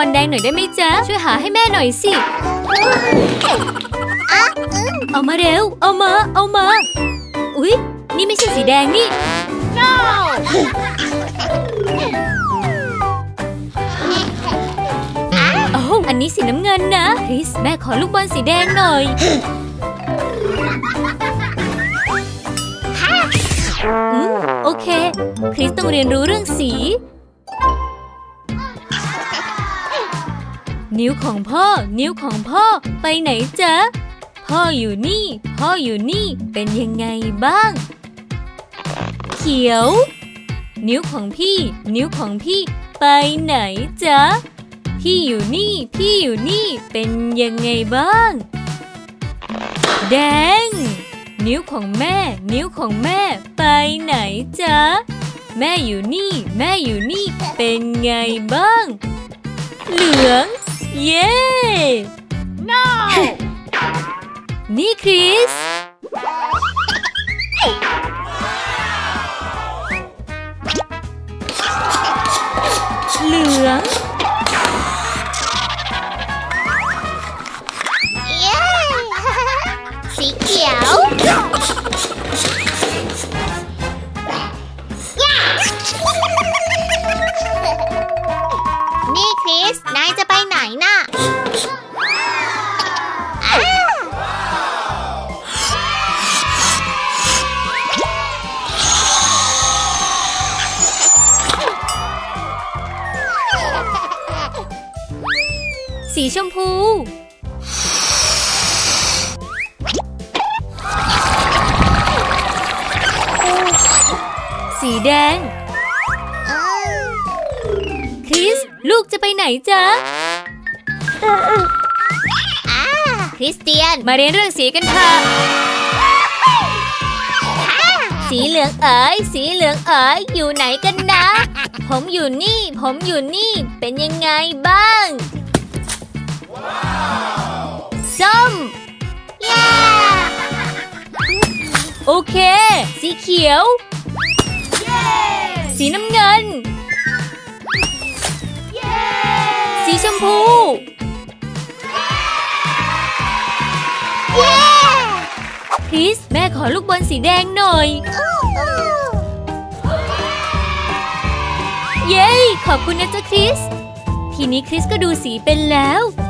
อลแดงหน่อยได้ไหมจ๊ะช่วยหาให้แม่หน่อยสิเอามาเร็วเอามาอุ๊ยนี่ไม่ใช่สีแดงนี่ no อันนี้สีน้ำเงินนะคริสแม่ขอลูกบอลสีแดงหน่อยโอเคคริสต้องเรียนรู้เรื่องสีนิ้วของพ่อไปไหนจ๊ะพ่ออยู่นี่เป็นยังไงบ้างเขียวนิ้วของพี่ไปไหนจ๊ะพี่อยู่นี่เป็นยังไงบ้างแดงนิ้วของแม่ไปไหนจ๊ะแม่อยู่นี่เป็นไงบ้างเหลืองเย้ no นี่คริสเหลืองสีเขียวนี่คริสนายจะไปไหนน่ะสีชมพูสีแดงคริสลูกจะไปไหนจ๊ะคริสเตียนมาเรียนเรื่องสีกันค่ะสีเหลืองเอ๋ยอยู่ไหนกันนะผมอยู่นี่เป็นยังไงบ้างส้มโอเคสีเขียวสีน้ำเงินสีชมพูคริสแม่ขอลูกบอลสีแดงหน่อยเย้ขอบคุณนะจ๊ะคริสทีนี้คริสก็ดูสีเป็นแล้ว